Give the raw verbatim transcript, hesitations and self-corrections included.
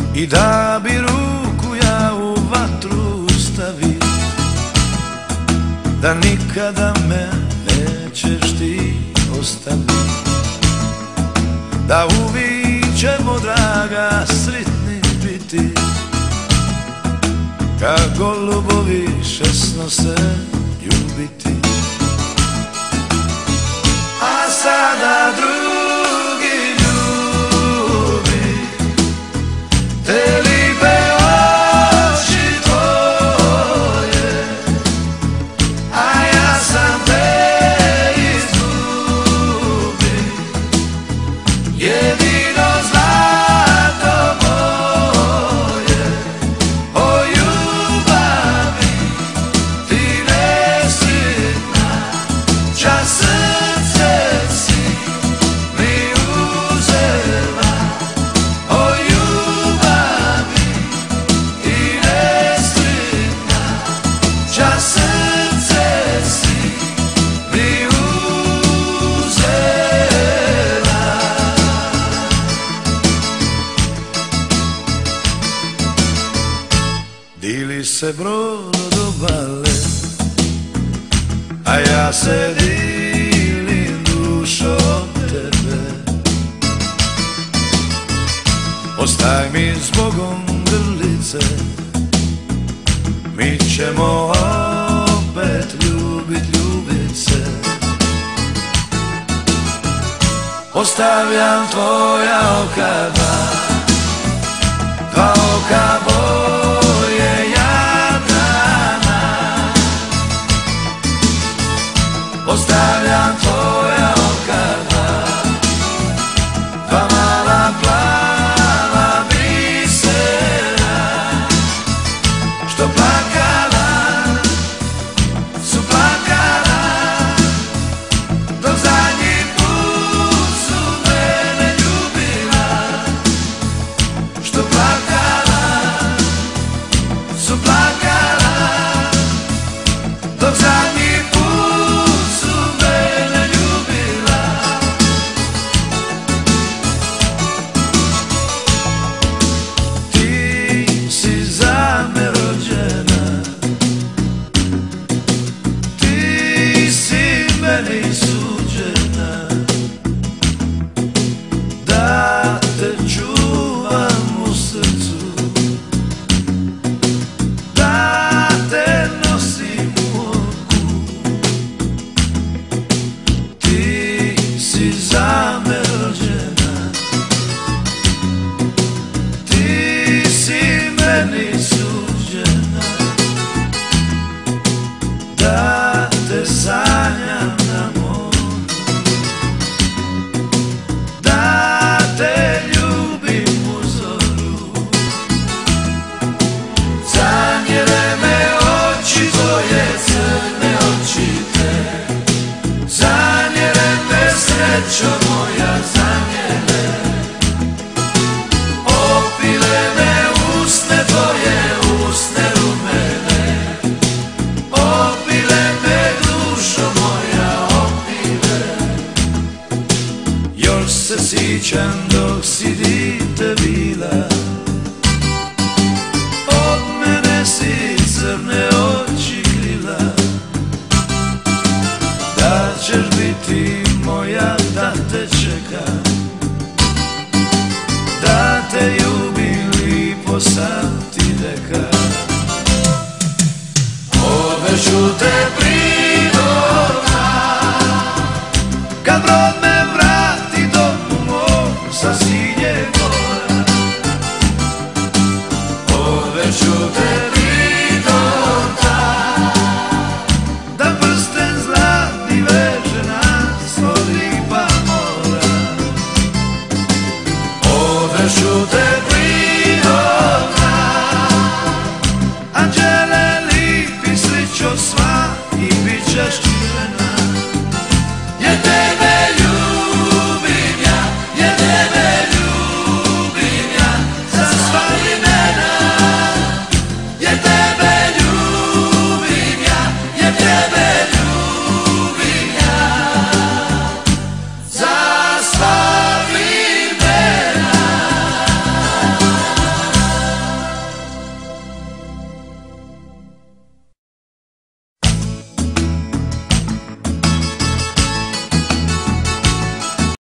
i da bi ruku ja u vatru stavio, da nikada me nećeš ti ostaviti, da uvijek ćemo, draga, sretni biti, kad golubovi šesno se ljubiti. A sada drugi ljubi te lipe oči tvoje, a ja sam te izgubio, jedino zlato moje. O ljubavi ti nesretna, čas srce si mi uzela. O ljubavi ti nesretna, čas srce si mi uzela. Dili se brod od obale, a ja se dilim dušo od tebe. Ostaj mi zbogom grlice, mi ćemo opet ljubit, ljubit se. Ostavljam tvoja oka dva, dva oka boje Jadrana. Ostavljam tvoja oka dva, dva mala plava bisera, što plakala su plakala, dok zadnji put su mene ljubila. Što plakala su plakala, dok zadnji put su mene ljubila. Ti si za me rođena, ti si meni suđena, da te čuvam u srcu, da te nosim u oku. Ti si za me rođena, ti si meni suđena, da te sanjam na moru, da te ljubim u zoru. Zanjele me oči tvoje, crne oči te, zanjele me srećo moja.